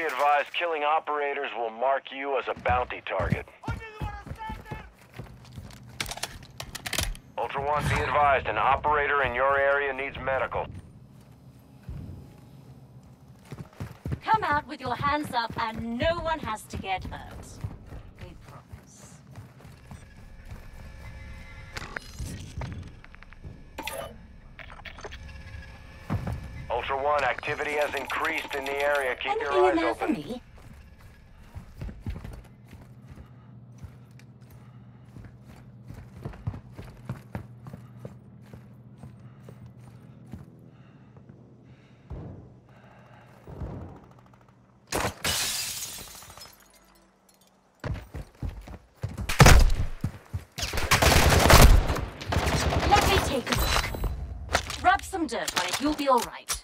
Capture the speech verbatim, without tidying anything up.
advised, killing operators will mark you as a bounty target. Ultra One, be advised, an operator in your area needs medical. Come out with your hands up and no one has to get hurt. We promise. Ultra One, activity has increased in the area. Keep Anything your in eyes there for open. me? Let me take a look. Rub some dirt on it, you'll be all right.